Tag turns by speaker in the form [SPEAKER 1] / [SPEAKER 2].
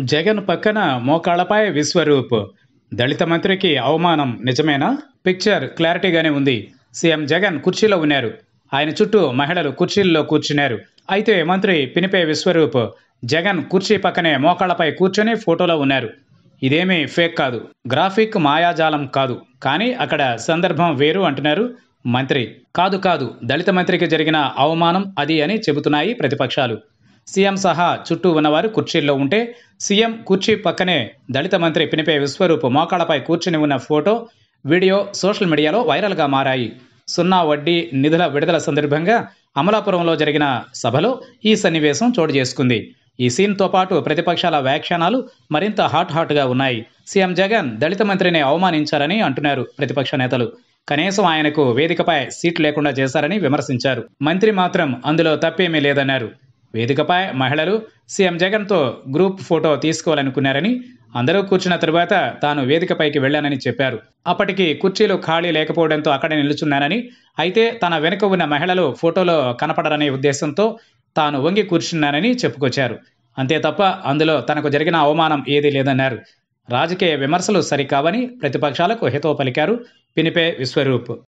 [SPEAKER 1] జగన్ పక్కన మోకాళ్లపై విశ్వరూప్. దళిత మంత్రికి అవమానం నిజమేనా? పిక్చర్ క్లారిటీగానే ఉంది. సీఎం జగన్ కుర్చీలో ఉన్నారు. ఆయన చుట్టూ మహిళలు కుర్చీల్లో కూర్చున్నారు. అయితే మంత్రి పినిపే విశ్వరూప్ జగన్ కుర్చీ పక్కనే మోకాళ్లపై కూర్చొని ఫోటోలో ఉన్నారు. ఇదేమీ ఫేక్ కాదు, గ్రాఫిక్ మాయాజాలం కాదు. కానీ అక్కడ సందర్భం వేరు అంటున్నారు మంత్రి. కాదు కాదు, దళిత మంత్రికి జరిగిన అవమానం అది అని చెబుతున్నాయి ప్రతిపక్షాలు. సీఎం సహా చుట్టూ ఉన్నవారు కుర్చీల్లో ఉంటే సీఎం కుర్చీ పక్కనే దళిత మంత్రి పినిపే విశ్వరూప్ మోకాళ్లపై కూర్చుని ఉన్న ఫోటో, వీడియో సోషల్ మీడియాలో వైరల్గా మారాయి. సున్నా వడ్డీ నిధుల విడుదల సందర్భంగా అమలాపురంలో జరిగిన సభలో ఈ సన్నివేశం చోటు చేసుకుంది. ఈ సీన్తో పాటు ప్రతిపక్షాల వ్యాఖ్యానాలు మరింత హాట్గా ఉన్నాయి. సీఎం జగన్ దళిత మంత్రిని అవమానించారని అంటున్నారు ప్రతిపక్ష నేతలు. కనీసం ఆయనకు వేదికపై సీట్ లేకుండా చేశారని విమర్శించారు. మంత్రి మాత్రం అందులో తప్పేమీ లేదన్నారు. వేదికపై మహిళలు సీఎం జగన్తో గ్రూప్ ఫోటో తీసుకోవాలనుకున్నారని, అందరూ కూర్చున్న తరువాత తాను వేదికపైకి వెళ్లానని చెప్పారు. అప్పటికి కుర్చీలు ఖాళీ లేకపోవడంతో అక్కడే నిలుచున్నానని, అయితే తన వెనుక ఉన్న మహిళలు ఫోటోలో కనపడరనే ఉద్దేశంతో తాను వంగి కూర్చున్నానని చెప్పుకొచ్చారు. అంతే తప్ప అందులో తనకు జరిగిన అవమానం ఏదీ లేదన్నారు. రాజకీయ విమర్శలు సరికావని ప్రతిపక్షాలకు హితవు పలికారు పినిపే విశ్వరూప్.